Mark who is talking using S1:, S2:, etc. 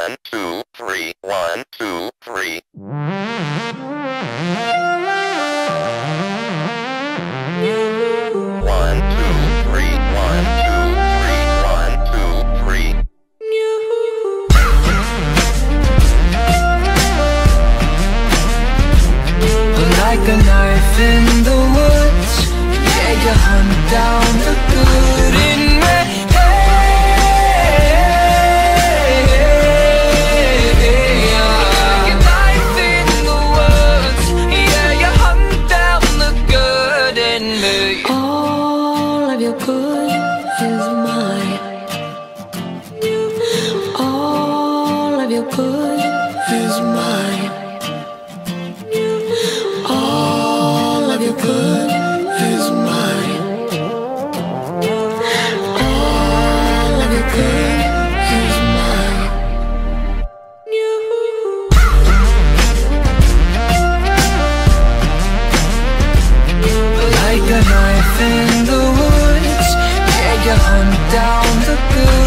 S1: 1, 2, 3, 1, 2, 3.
S2: Like a knife in the woods, yeah, you hunt down the good in me. Like a knife in the woods, yeah, you hunt down the good in me. All of your good is mine. All of your good is mine. All of your good is mine. All of your good is mine. Like a knife in the woods, yeah, you hunt down the good.